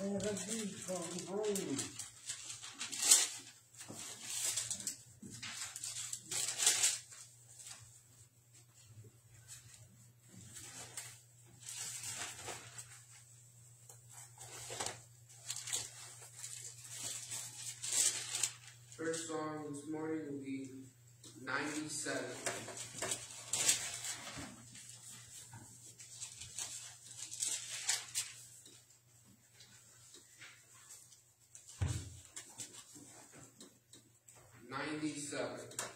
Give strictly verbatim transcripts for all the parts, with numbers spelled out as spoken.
Better be from home. First song this morning will be ninety-seven. ninety-seven.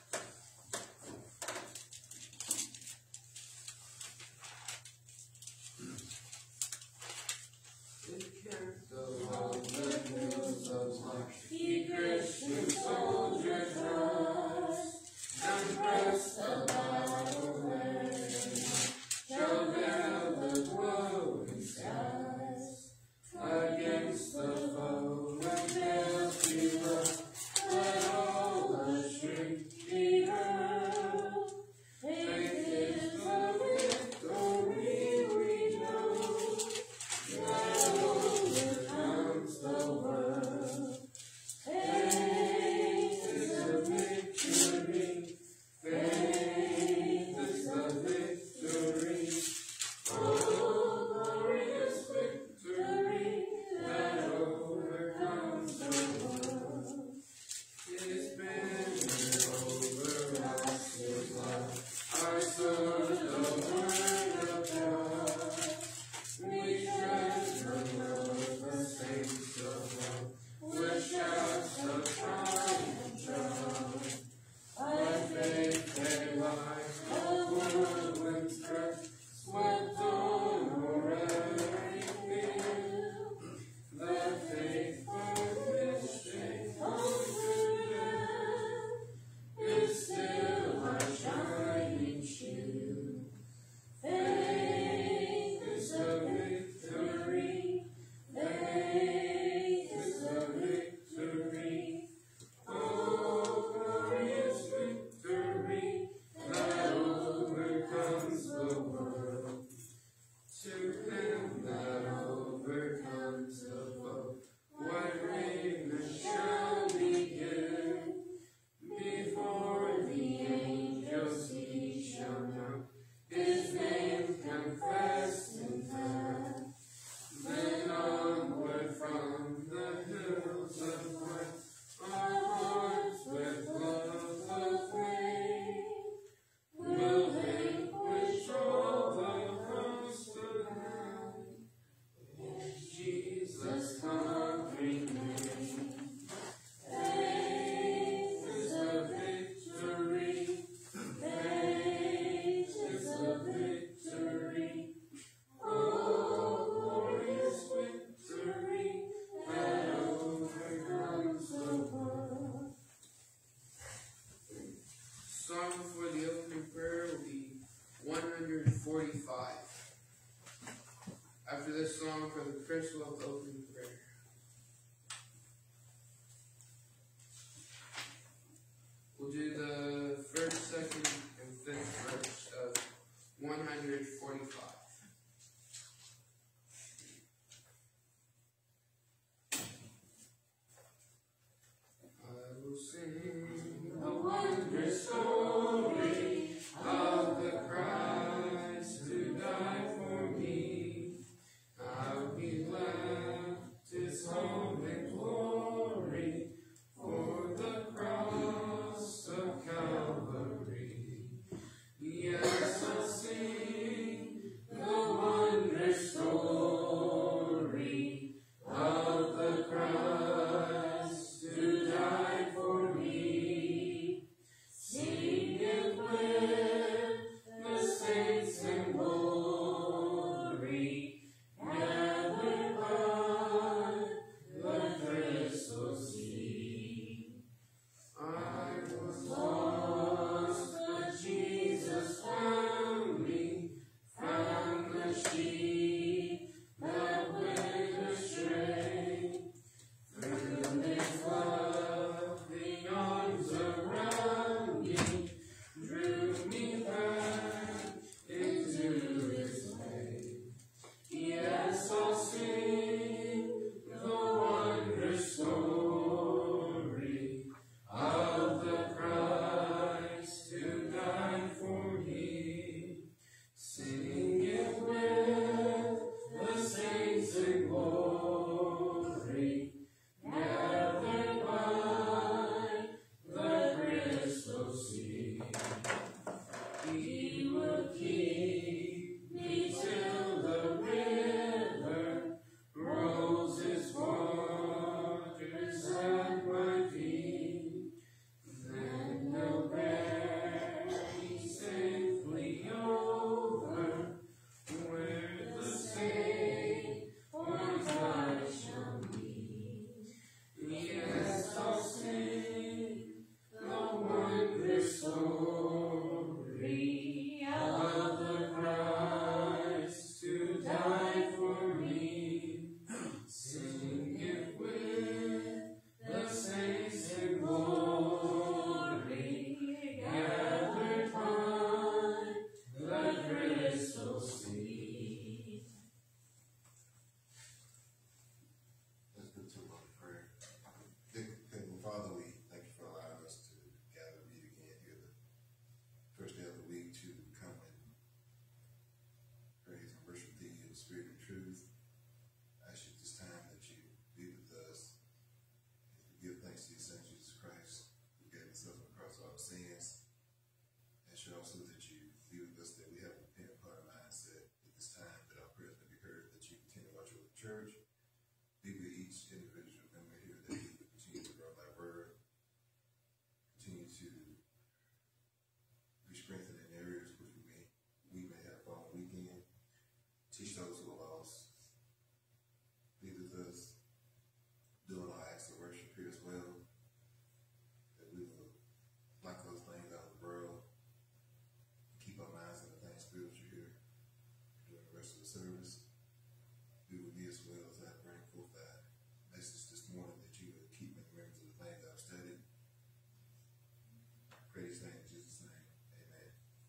Song for the opening prayer will be one hundred forty-five. After this song for the principle of opening prayer. We'll do the first, second, and fifth verse of one hundred forty-five. I will sing a wondrous story of the Christ who died for me. I'll be glad truth. I ask you at this time that you be with us. We give thanks to your Son, Jesus Christ, who gave himself across our sins. I ask you also that you be with us, that we have a repentant heart and mindset at this time, that our prayers may be heard, that you continue to watch over the church. Be with each individual member here, that you continue to grow thy word. Continue to be strengthened in areas which we may, we may have fallen weak in. Teach those who are lost. Be with us doing our acts of worship here as well. That we will knock those things out of the world. Keep our minds on the things spiritual here during the rest of the service. Be with me as well as I bring forth that message this morning, that you would keep me in remembrance of the things I've studied. Praise name in Jesus' name. Amen.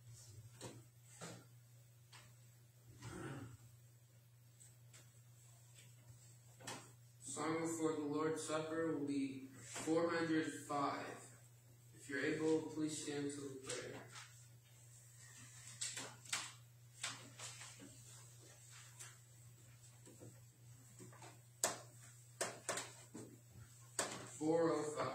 Song before the Lord's Supper will be four hundred five. If you're able, please stand to the prayer. four oh five.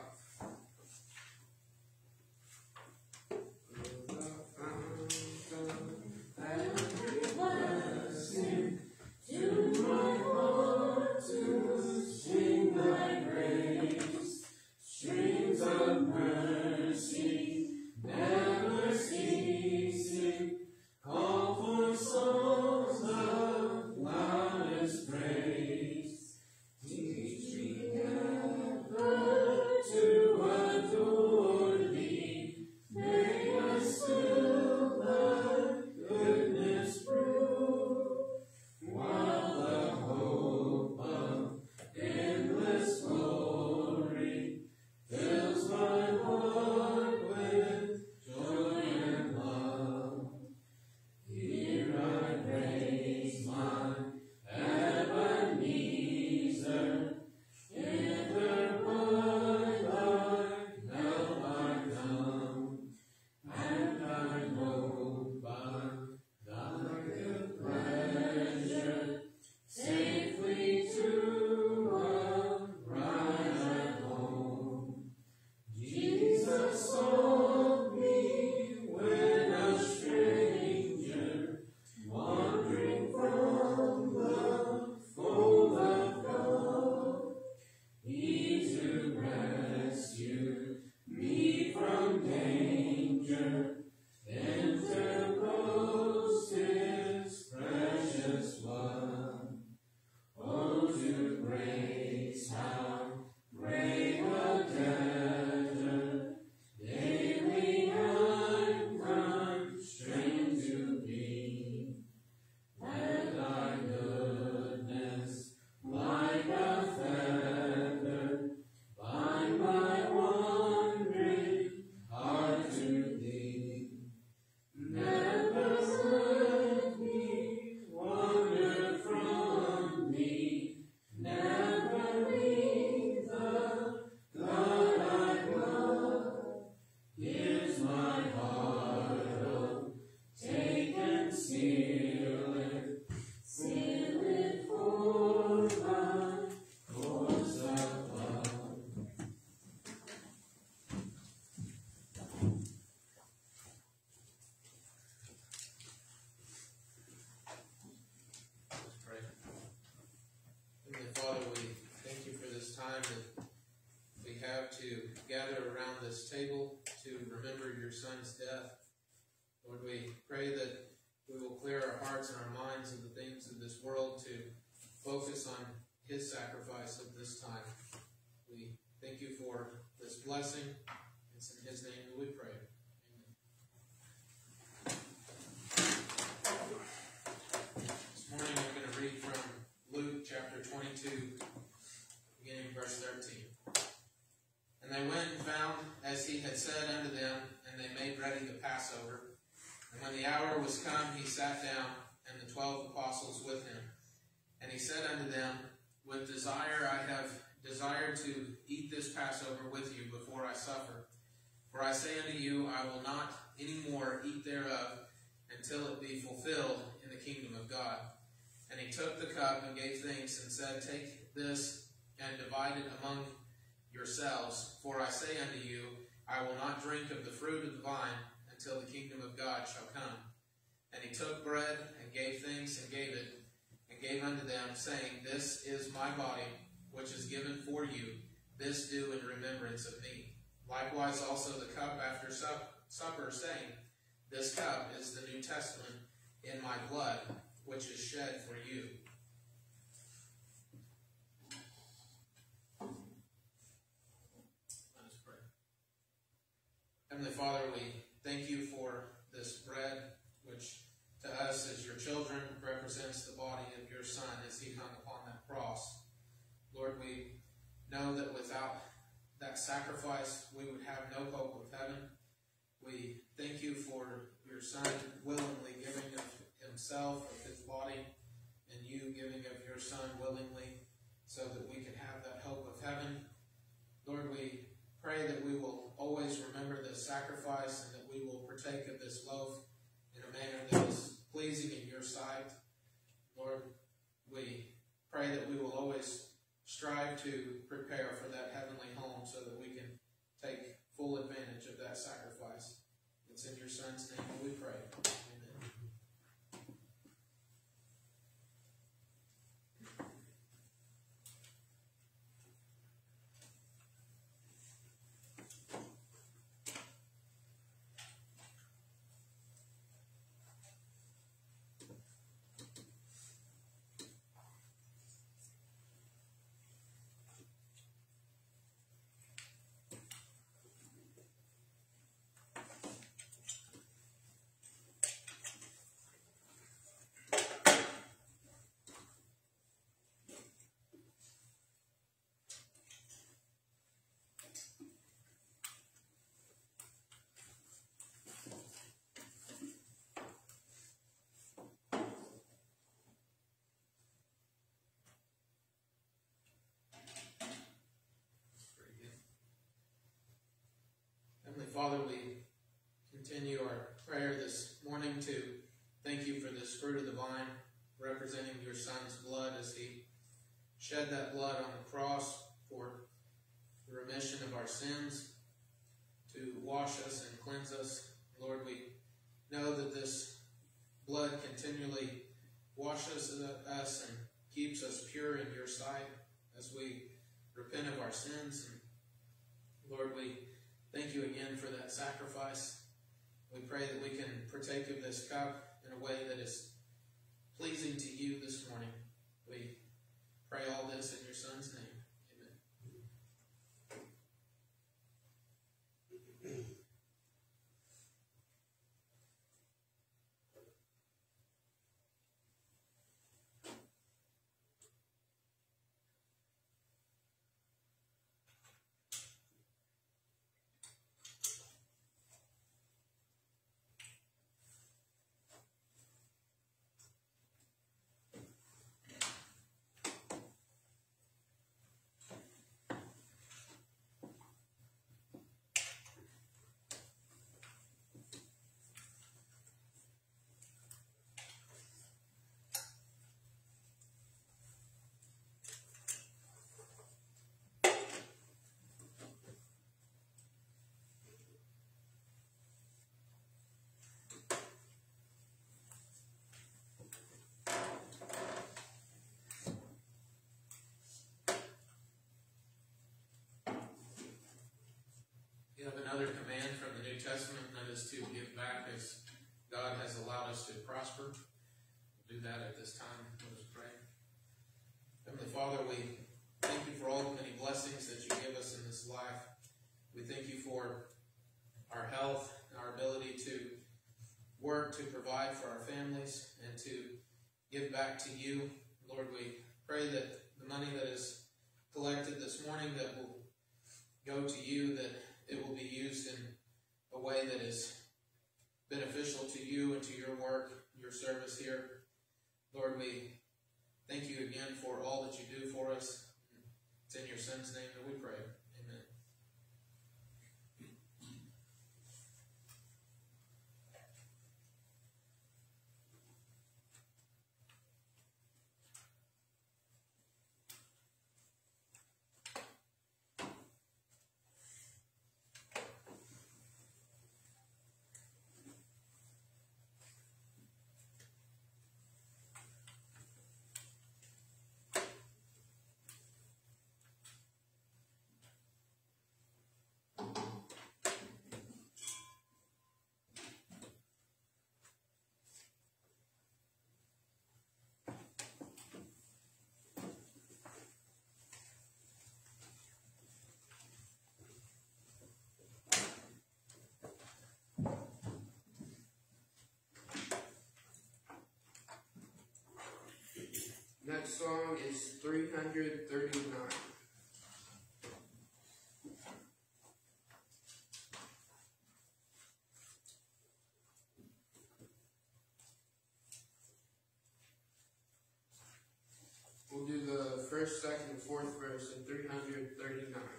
Table to remember your Son's death. Lord, we pray that we will clear our hearts and our minds of the things of this world to focus on his sacrifice of this time. We thank you for this blessing. It's in his name that we pray. Amen. This morning we're going to read from Luke chapter twenty-two, beginning verse thirteen. And they went and found as he had said unto them, and they made ready the Passover. And when the hour was come, he sat down, and the twelve apostles with him. And he said unto them, With desire I have desired to eat this Passover with you before I suffer. For I say unto you, I will not any more eat thereof, until it be fulfilled in the kingdom of God. And he took the cup and gave thanks and said, Take this and divide it among yourselves. For I say unto you, I will not drink of the fruit of the vine until the kingdom of God shall come. And he took bread and gave thanks and gave it, and gave unto them, saying, This is my body, which is given for you. This do in remembrance of me. Likewise also the cup after sup supper, saying, This cup is the New Testament in my blood, which is shed for you. Let us pray. Heavenly Father, we thank you for this bread, which to us as your children represents the body of your Son as he hung upon that cross. Lord, we know that without that sacrifice, we would have no hope of heaven. We thank you for your Son willingly giving of himself, of his body, and you giving of your Son willingly so that we can have that hope of heaven. Lord, we pray that we will always remember this sacrifice and that we will partake of this loaf in a manner that is pleasing in your sight. Lord, we pray that we will always strive to prepare for that heavenly home so that we can take full advantage of that sacrifice. It's in your Son's name that we pray. Amen. Heavenly Father, we continue our prayer this morning to thank you for this fruit of the vine, representing your Son's blood as he shed that blood on the cross for the remission of our sins, to wash us and cleanse us. Lord, we know that this blood continually washes us and keeps us pure in your sight as we repent of our sins. And Lord, we thank you again for that sacrifice. We pray that we can partake of this cup in a way that is pleasing to you this morning. We pray all this in your Son's name. Amen. We have another command from the New Testament, and that is to give back as God has allowed us to prosper. We'll do that at this time. Let us pray. Heavenly Father, we thank you for all the many blessings that you give us in this life. We thank you for our health and our ability to work, to provide for our families, and to give back to you. Lord, we pray that the money that is collected this morning that will go to you, that it will be used in a way that is beneficial to you and to your work, your service here. Lord, we thank you again for all that you do for us. It's in your Son's name that we pray. Amen. song is three hundred thirty-nine. We'll do the first, second, and fourth verse in three hundred thirty-nine.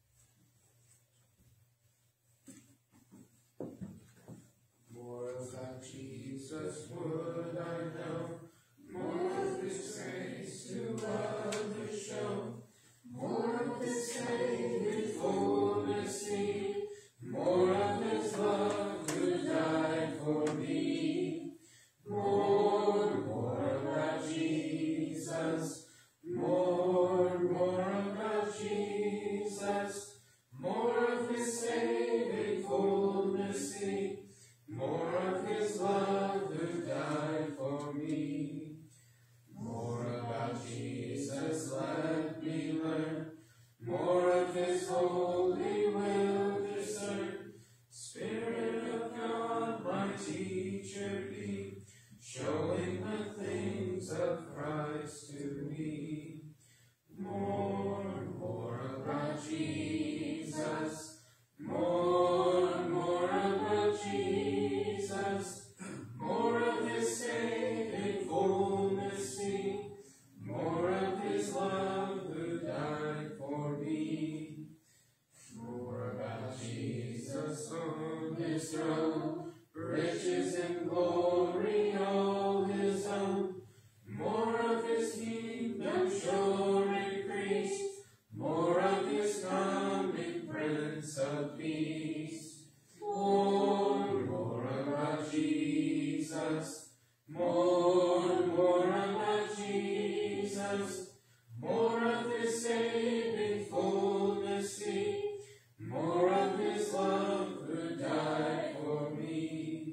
More about Jesus would I know, more of His grace to others show, more of His saving fullness see, more of His love who died for me. More, more about Jesus, more, more about Jesus, more of His saving fullness see, more of His love who died for me. More about Jesus let me learn, more of His holy will discern. Spirit of God, my teacher be, showing the things of Christ to me. More, more about Jesus, more, more about Jesus, more of His saving fullness see, more of His love who died for me. More about Jesus on His throne, riches and glory all His own, more of His kingdom sure increase, more of His coming Prince of Peace. More, more about Jesus, more, more about Jesus, more of His saving fullness see, more of His love who died for me.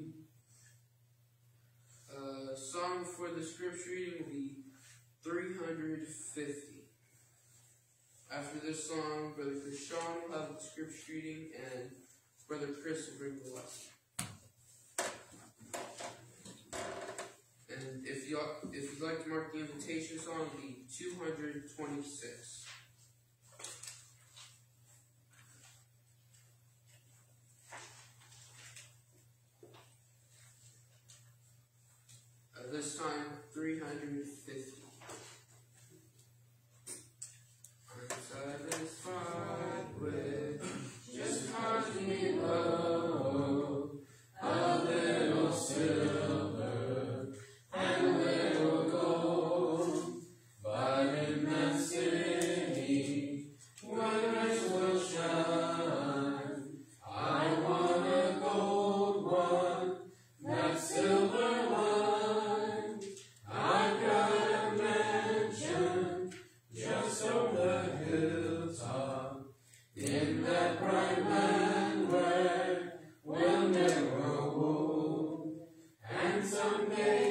Uh, song for the scripture reading will be three hundred fifty. After this song, Brother Krishan will have the scripture reading, and Brother Chris will bring the lesson. And if you if you'd like to mark the invitation song, it'll be two hundred twenty-six. Uh, this time, three hundred fifty. I'm satisfied with just costing low, a little silver and a little gold, but in that city where lights will shine, I want a gold one, that silver one. I've got a mansion just over the hilltop, in that bright land where we'll never grow, and someday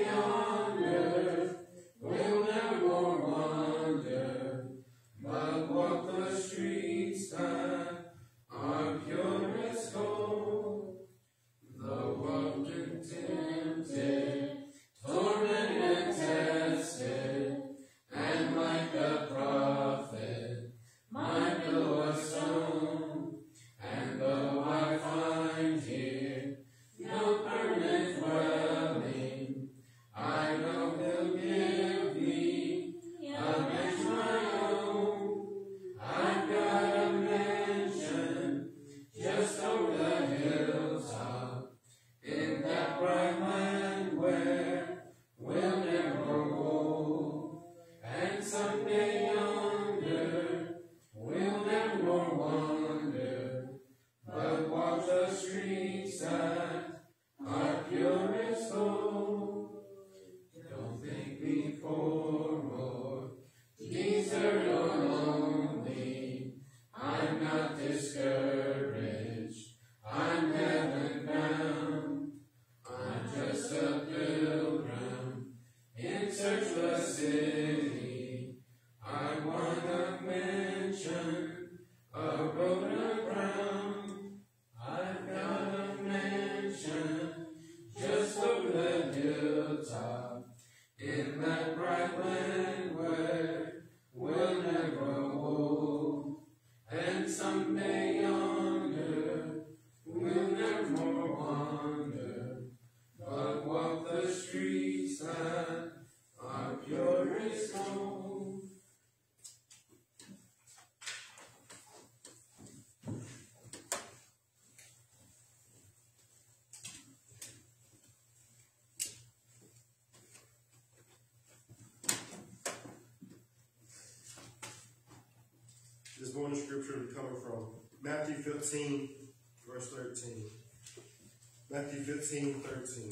yonder we'll never more wander, but walk the streets that are pure as gold. Though often tempted, tormented and tested, and like a prophet, my pillow of stone. And though I find here no permanent dwelling, I know He'll give me a mansion my own. I've got a mansion just over the hilltop, in that bright land where we'll never grow old, and someday yonder we'll never more wander, but walk the streets that are pure as gold. Don't think me poor or desert or lonely, I'm not discouraged, I'm heaven bound. I'm just a pilgrim in search of a city. I want a mansion, a road around. I've got a mansion just over the hilltop, in that bright land where morning scripture is coming from Matthew fifteen, verse thirteen. Matthew fifteen, thirteen.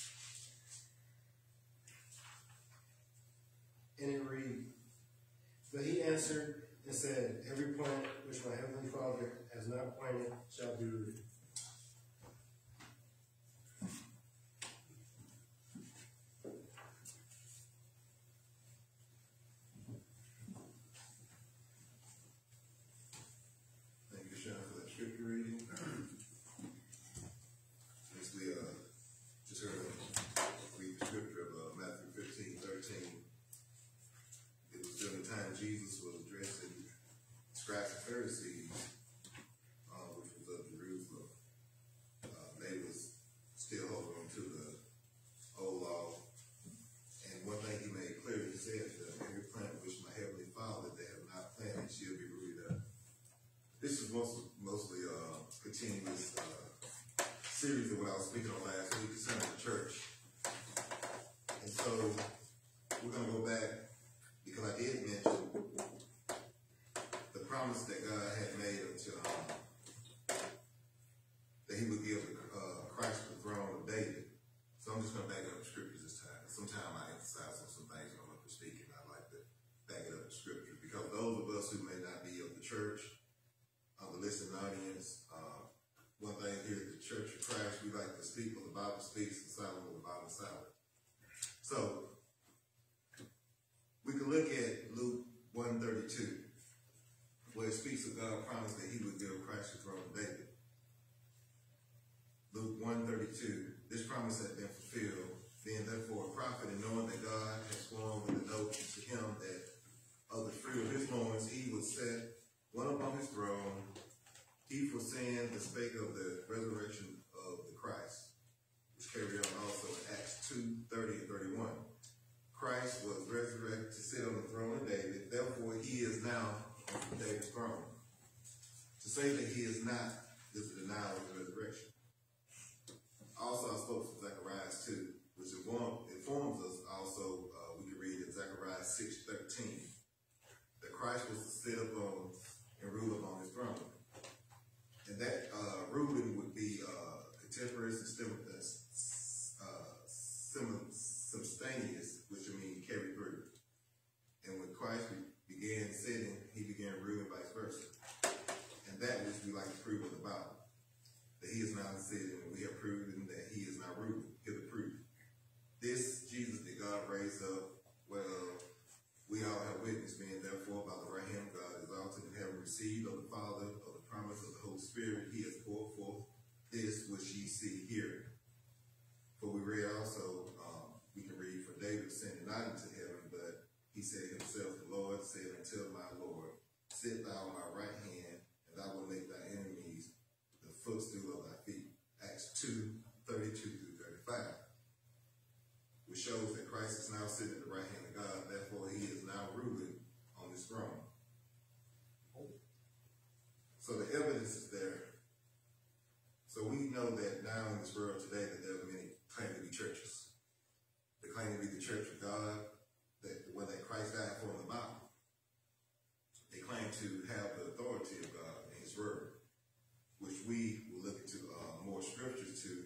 And it reads, "But he answered and said, Every plant which my heavenly Father has not planted shall be rooted." Thank you, Sean, for that scripture reading. As we uh, just heard read the scripture of uh, Matthew fifteen, thirteen. It was during the time Jesus was addressing scribes and Pharisees, uh, which was of Jerusalem. Uh, they was still holding on to the old law. And one thing he made clear, he said that every plant which my heavenly Father they have not planted shall be rooted up. This is mostly, mostly a continuous uh, series of what I was speaking on last week concerning the church. And so we're going to go back because I did mention the promise that God had made unto um, that he would give uh, Christ the throne of David. So I'm just going to back it up with scriptures this time. Sometimes I emphasize on some things when I'm up for speaking. I like to back it up with scripture because those of us who may not be of the church, of the listening audience, uh, one thing here at the Church of Christ, we like to speak when the Bible speaks and silent when the Bible is silent. So we can look at Luke one thirty-two, where it speaks of God promised that he would give Christ the throne of David. Luke one thirty-two, this promise had been fulfilled. Being therefore a prophet, and knowing that God had sworn with an oath to him that of the fruit of his loins he would set one upon his throne, he foreseeing the spake of the resurrection of the Christ, which carried on also in Acts two, thirty and thirty-one. Christ was resurrected to sit on the throne of David, therefore he is now on David's throne. To say that he is not is a denial of the resurrection. Also, I spoke from Zechariah two, which inform, informs us also, uh, we can read in Zechariah six thirteen, that Christ was to sit upon and rule upon his throne. And that uh, ruling would be uh, contemporaneous and stim- uh, sim- substantaneous, which would mean carry through. And when Christ began sitting, he began ruling vice versa. And that which we like to prove in the Bible, that he is now sitting, and we have proven that he is not ruling. Here's the proof. This Jesus that God raised up, well, we all have witnessed, being therefore by the right hand of God exalted and having received of the Father of the promise of the Holy Spirit, he has poured forth this which ye see here. For we read also, um, we can read, for David ascended not into heaven, but he said himself, the Lord said unto my Lord, sit thou on my right hand, and I will make thy enemies the footstool of thy feet. Acts two, thirty-two through thirty-five. Which shows that Christ is now sitting at the right hand of God, therefore he is now ruling on his throne. So the evidence is there. So we know that now in this world today that there are many claim to be churches. They claim to be the church of God, that the one that Christ died for in the Bible. They claim to have the authority of God and his word, which we will look into uh, more scriptures to,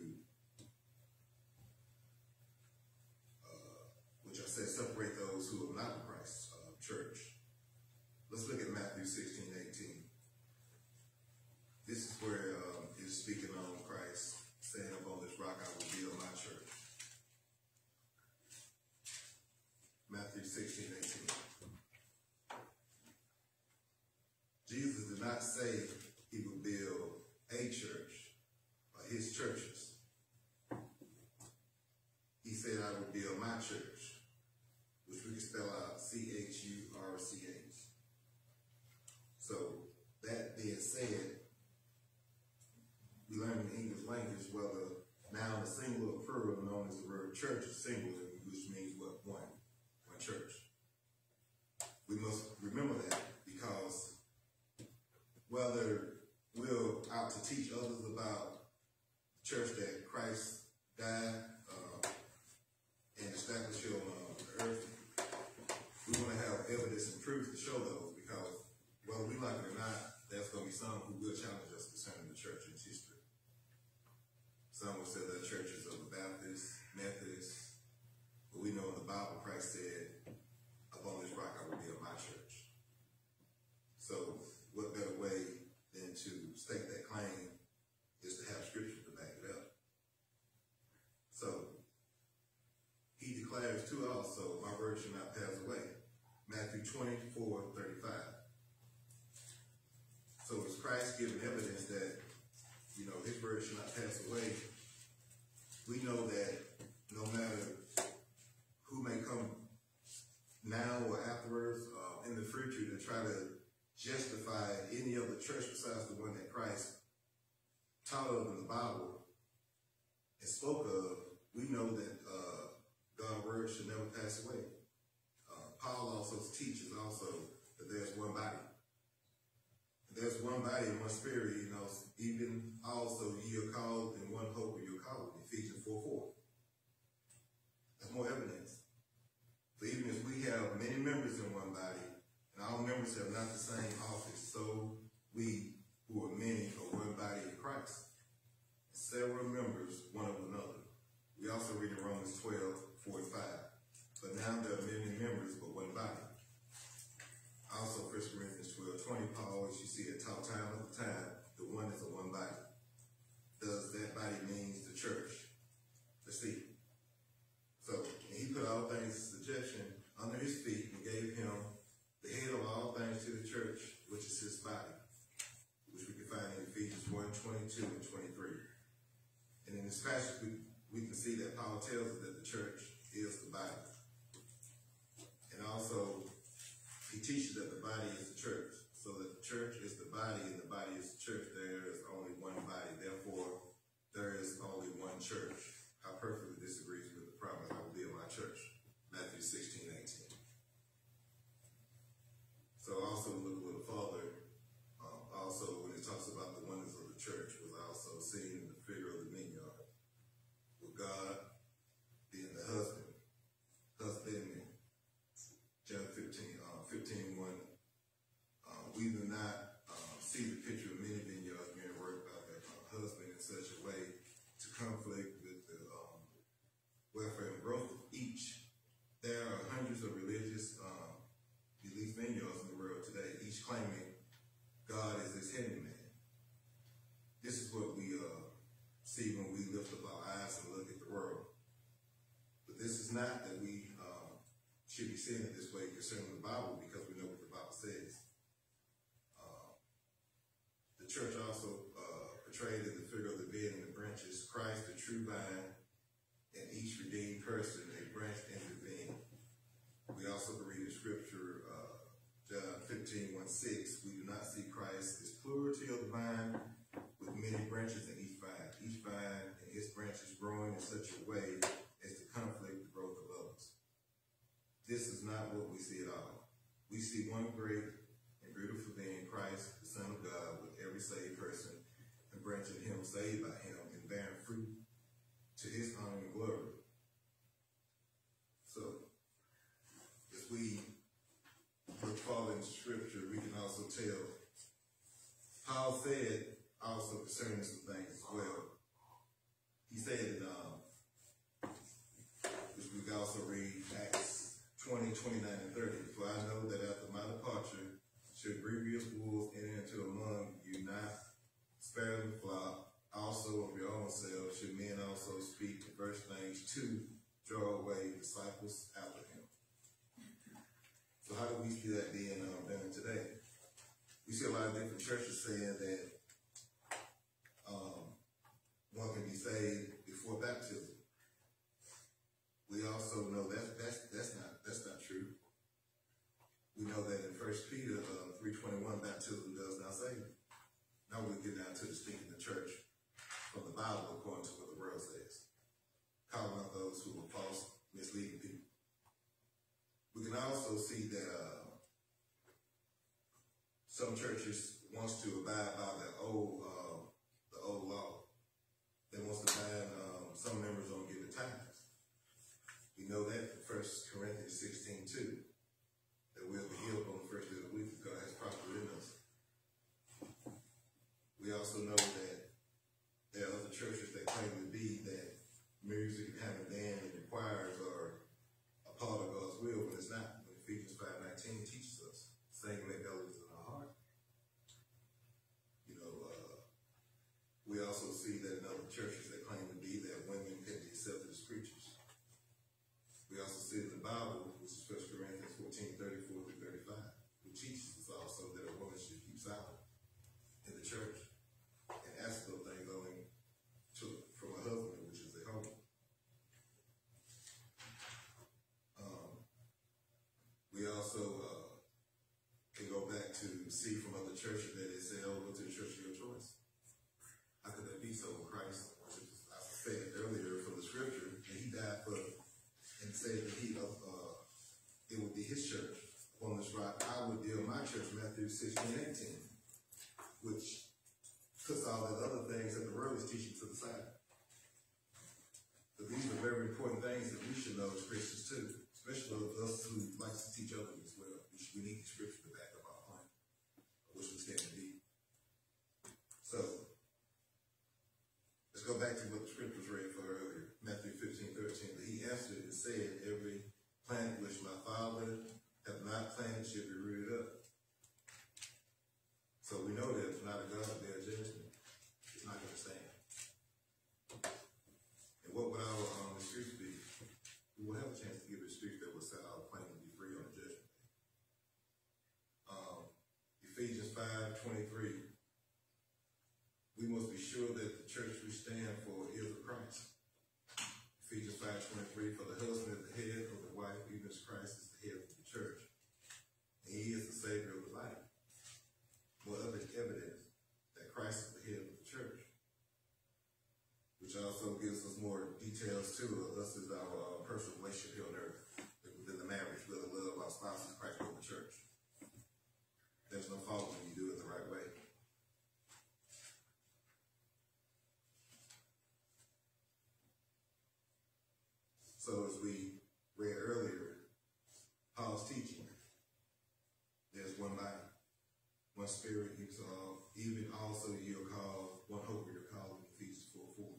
uh, which I said separate those who are not Christ's uh, church. Let's look at Matthew sixteen, eighteen. This is where uh, he's speaking on Christ, saying, upon this rock I will build my church. Matthew sixteen, eighteen. Jesus did not say he would build a church or his churches. He said, I will build my church, which we can spell out C H U R C H. So, that being said, we learn in English language whether noun is singular or plural, known as the word church is singular, which means what? One. One church. We must remember that because whether we're out to teach others about the church that Christ died uh, and established here on uh, earth, we want to have evidence and proof to show those because whether we like it or not, word shall not pass away. Matthew twenty-four thirty-five. So is Christ giving evidence that, you know, his word shall not pass away? We know that no matter who may come now or afterwards, uh, in the future, to try to justify any other church besides the one that Christ taught of in the Bible and spoke of, we know that uh, God's word should never pass away. Uh, Paul also teaches also that there's one body. There's one body and one spirit, you know, even also ye are called in one hope of your calling, Ephesians four four. That's more evidence. So even if we have many members in one body, and all members have not the same office, so we who are many are one body in Christ. Several members, one of another. We also read in Romans twelve forty-five. But now there are many members, but one body. Also, First Corinthians twelve twenty, Paul, as you see, it taught time after time, the one is a one body. Does that body means the church? Let's see. So, and he put all things in subjection under his feet and gave him the head of all things to the church, which is his body, which we can find in Ephesians one twenty-two and twenty-three. And in this passage, we, we can see that Paul tells us that the church is the body. And also, he teaches that the body is the church. So that the church is the body and the body is the church. There is only one body. Therefore, there is only one church. How perfectly disagrees with the promise, I will build my church. Matthew sixteen eighteen. So also look a little farther. Um, also, when it talks about the oneness of the church, was also seen in the figure of the vineyard, with God being the husband, husbandman. John fifteen, uh, fifteen one. Uh, we do not uh, see the picture of many vineyards being worked by the uh, husband in such a way to conflict with the um, welfare and growth of each. There are hundreds of religious um, elite vineyards in the world today, each claiming God is his handyman. This is what we uh, see when we lift up our eyes and look at the world. But this is not that we um, should be seeing it this way concerning the Bible, because we know what the Bible says. Uh, the church also uh, portrayed in the figure of the vine and the branches, Christ the true vine, and each redeemed person a branch in the vine. We also can read the scripture, uh, John fifteen one six. We do not see Christ as plurality of the vine with many branches in each vine. Each vine and its branches growing in such a way as to conflict the growth of others. This is not what we see at all. We see one great and beautiful being, Christ, the Son of God, with every saved person, and branching him, saved by him, and bearing fruit to his honor and glory. So, as we look farther into scripture, we can also tell, Paul said also concerning some things as well. He said in, um, which we can also read, Acts twenty, twenty-nine, and thirty. For I know that after my departure, should grievous wolves enter into among you, not sparing the flock, also of your own selves, should men also speak perverse things to draw away disciples after him. So how do we see that being um, done today? We see a lot of different churches saying that um, one can be saved before baptism. We also know that that's that's not that's not true. We know that in First Peter uh, three twenty-one, baptism does not save you. Now we get down to distinguishing the church from the Bible according to what the world says, calling out those who are false, misleading people. We can also see that uh, some churches wants to abide by the old uh, the old law. They wants to ban um, some members on giving tithes. We know that from First Corinthians sixteen two, that we'll be healed on the first day of the week because God has prospered in us. We also know that there are other churches that claim to be that music and having band and the choirs are a part of God's will, but it's not. When Ephesians five nineteen teaches us, sing make melodies in our heart. You know, uh, we also see that in other churches that claim to be that women can be accepted as preachers. We also see in the Bible, which is sixteen, eighteen, which puts all the other things that the world is teaching to the side. But these are very important things that we should know as Christians too, especially us who likes to teach others as well. We, should, we need the scripture to back up our claim, which we stand to be. So, let's go back to what the scripture was read for earlier, Matthew fifteen, thirteen. But he answered and said, every plant which my Father hath not planted shall be rooted up. So we know that it's not a God their judgment. It's not going to stand. And what would our um, excuse be? We will have a chance to give an excuse that will set our claim to be free on the judgment day. Um, Ephesians five, twenty-three. We must be sure that the church we stand for is of Christ. Ephesians five, twenty-three. For the husband is the head of the wife, even as Christ is the head of the church. And he is the Savior of the body. What other evidence that Christ is the head of the church? Which also gives us more details too. Us as our uh, personal relationship here on earth. Within the marriage, we're the love of our spouses, Christ over the church. There's no fault when you do it the right way. So as we read earlier, Paul's teaching, there's one body, one spirit, uh, even also you're called, one hope you're called in Ephesians four, four.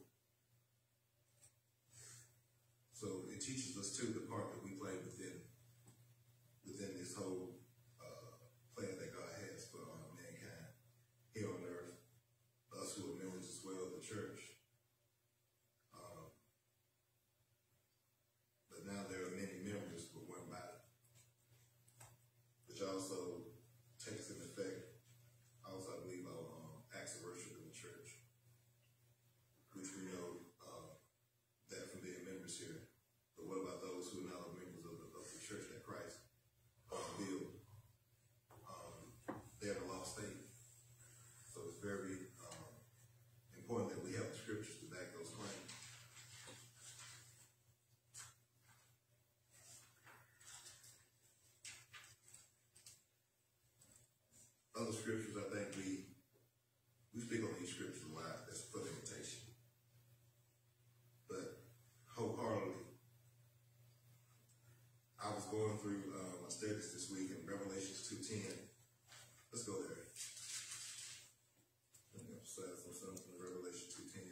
So it teaches us too the part that we play within, within this whole uh, plan that God has for uh, mankind here on earth, us who are members as well of the church. Um, but now there are many members but one body, which also takes in effect, also I believe, our um, acts of worship in the church, which we know uh, that from being members here. But what about those who are now members of the, of the church that Christ uh, built? Um, they're in a lost state. So it's very um, important that we have the scriptures to back those claims. Other scriptures, I think we we speak on these scriptures a lot. That's for imitation. But wholeheartedly, I was going through uh, my studies this week in Revelations two ten. Let's go there. Let me emphasize on something in Revelation two ten.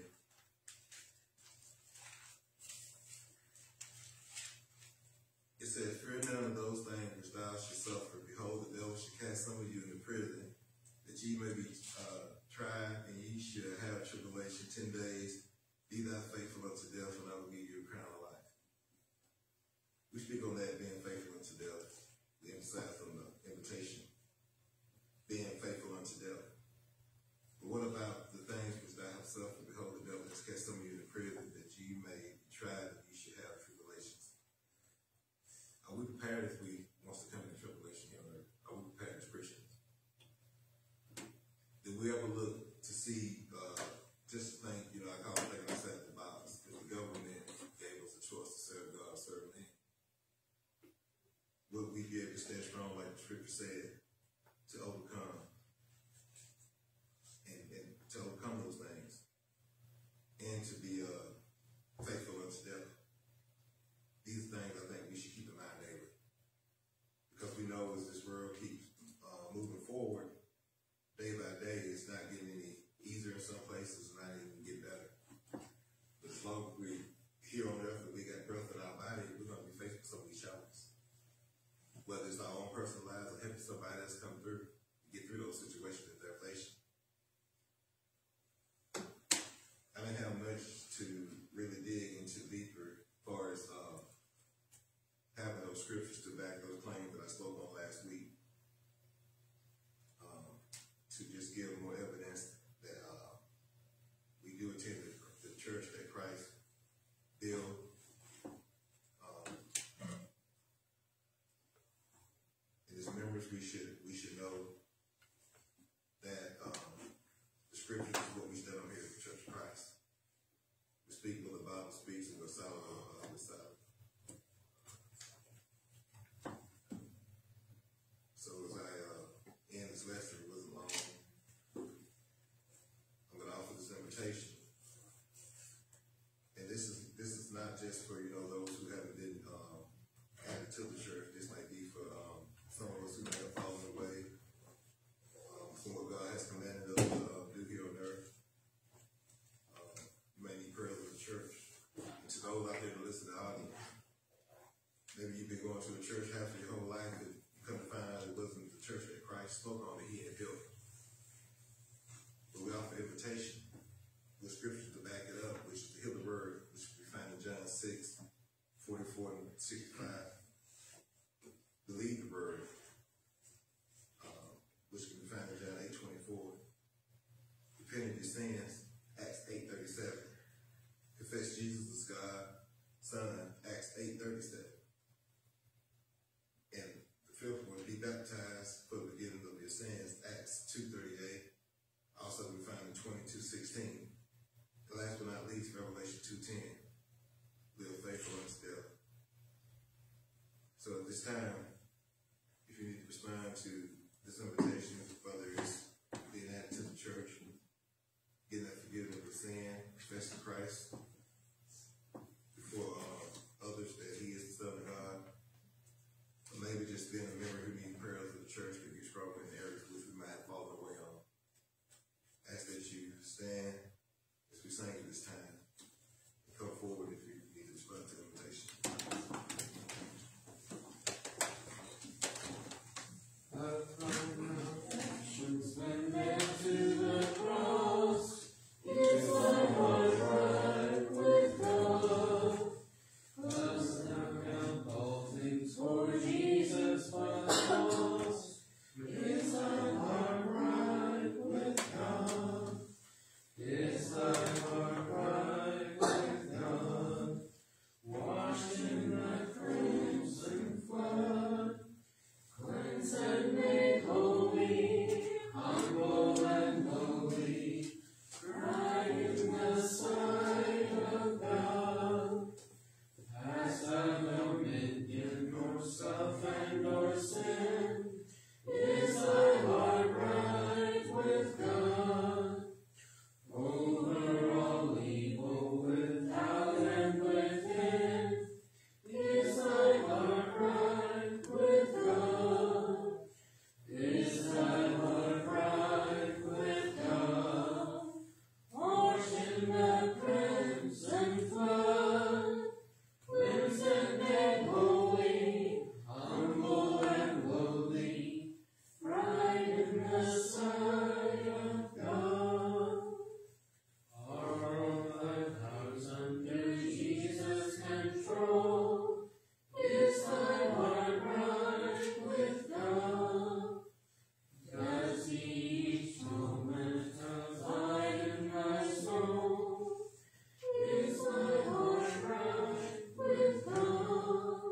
It says, fear none of those things which thou shalt suffer. Behold, the devil shall cast some of you into prison, that ye may be uh, tried, and ye shall have tribulation ten days. Be thou faithful unto death, and I will give you a crown of life. We speak on that, being faithful unto death. We emphasize on the invitation, being faithful unto death. But what about the things which thou hast suffered? Behold, the devil has cast some of you into prison, that ye may be tried, and ye shall have tribulations. Are we prepared if we want to come into tribulation here on earth? Are we prepared as Christians? Did we ever look to see, uh, just think, you know, I call it thinking outside the box. If the government gave us a choice to serve God, serve man, would we be able to stand strong, like the scripture said, to overcome and, and to overcome those things, and to be uh, faithful unto death? These things I think we should keep in mind daily, because we know as this world keeps uh, moving forward, day by day, it's not getting any easier in some places, not even getting better. But as long as we here on earth, and we got breath in our body, we're going to be faced with some of these challenges. Whether it's our own personal lives or helping somebody else come through, get through those situations that they're facing. I didn't have much to really dig into deeper as far as uh, having those scriptures to back those claims that I spoke on last week. Um, to just give more evidence that uh, we do attend the, the church that Christ built. Um, and as members, we should we should know that um, the scriptures is what we stand on here at the Church of Christ. We speak what the Bible speaks, and we're solid on the side. So as I uh, end this lesson, going to a church half of your whole life, and you come to find out it wasn't the church that Christ spoke on that he had built. But we offer invitation with scripture to back it up, which is the Hear the Word, which we find in John six, forty-four and sixty-five. Believe the Word, uh, which can be found in John eight, twenty-four. Repent of your sins, Acts eight, thirty-seven. Confess Jesus as God, Son, Acts eight, thirty-seven. And the fifth one, be baptized for the forgiveness of your sins, Acts two, thirty-eight. Also we find in twenty-two, sixteen. And last but not least, Revelation two, ten. Live faithful unto death. So at this time, if you need to respond to this invitation, whether it's being added to the church, getting that forgiveness of sin, confessing Christ before uh, others that he is the Son of God, or maybe just being a member who needs prayers of the church, but you're struggling in areas which we might have fallen away on. Ask that you stand as we sing at this time and come forward if you need to respond to the invitation. When led to the cross, is my heart right with God? Dost thou count all things for Jesus but lost? Is thy heart right with God? Is thy heart right with God? Washed in the crimson flood, cleansed and made holy, humble and lowly, right in the sight of God. Hast thou dominion nor self and nor sin? Is thy heart right with God? Over all evil without and within, is thy heart right with God? Is thy heart right with God? Washed in the crimson flood, cleansed and made holy, humble and lowly, right in the sight of God. Are all thy powers under Jesus' control? Is thy heart right with God? Does he each moment abide in thy soul? Is thy heart right with God?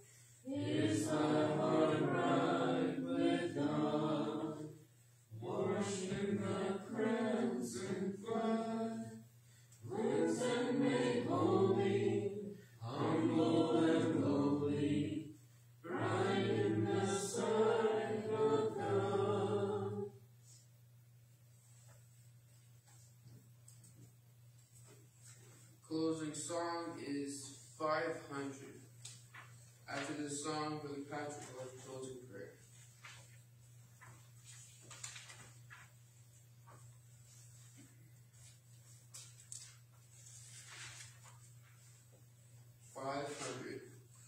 Is thy heart right with God? Washed in the crimson flood, cleansed and made holy, humble and lowly, right in the sight of God. Closing song is five hundred. After this song, Brother Patrick will close in prayer. Five hundred.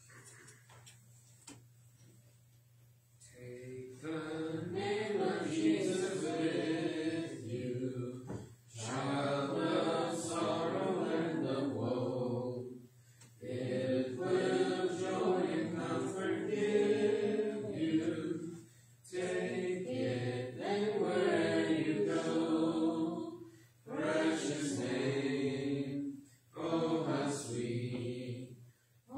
Take the name of Jesus with you, child of sorrow and of woe. It will joy and comfort give you. Take it anywhere you go. Precious name, oh how sweet.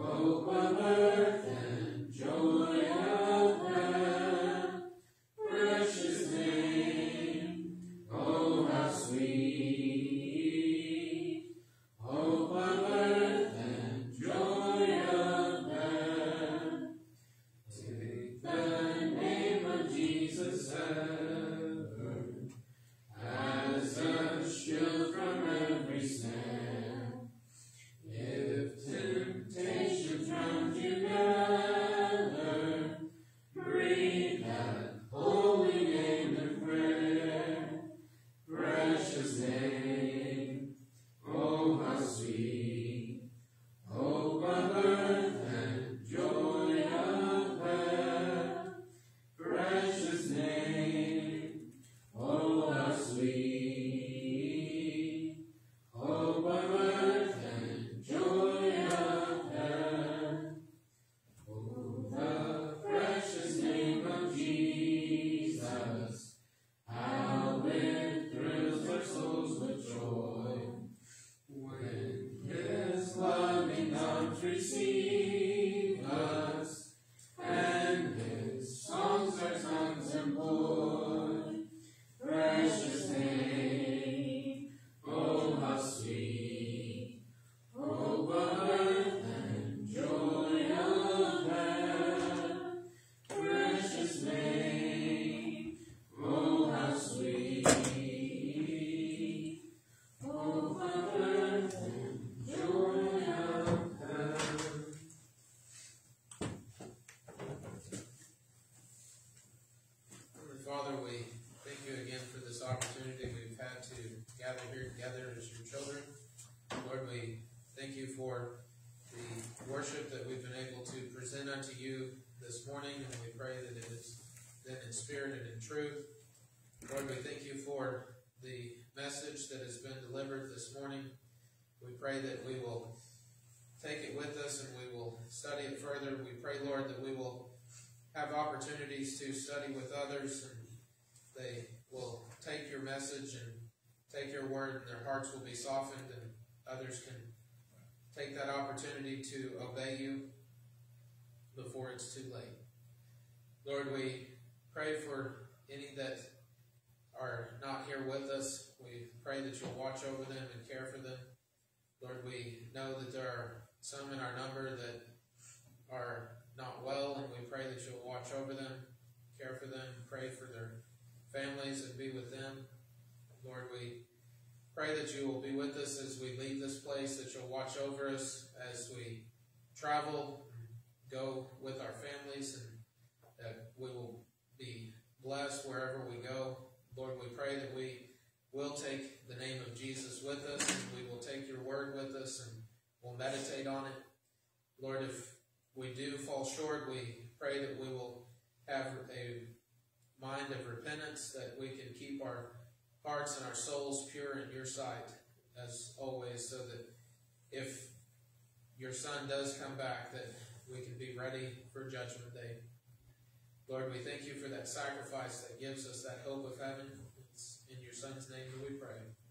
the worship that we've been able to present unto you this morning, and we pray that it is done in spirit and in truth. Lord, we thank you for the message that has been delivered this morning. We pray that we will take it with us and we will study it further. We pray, Lord, that we will have opportunities to study with others, and they will take your message and take your word, and their hearts will be softened, and others can take that opportunity to obey you before it's too late. Lord, we pray for any that are not here with us. We pray that you'll watch over them and care for them. Lord, we know that there are some in our number that are not well, and we pray that you'll watch over them, care for them, pray for their families and be with them. Lord, we pray that you will be with us as we leave this place, that you'll watch over us as we travel, go with our families, and that we will be blessed wherever we go. Lord, we pray that we will take the name of Jesus with us, and we will take your word with us, and we'll meditate on it. Lord, if we do fall short, we pray that we will have a mind of repentance, that we can keep our hearts and our souls pure in your sight, as always, so that if your Son does come back, that we can be ready for Judgment Day. Lord, we thank you for that sacrifice that gives us that hope of heaven. It's in your Son's name that we pray.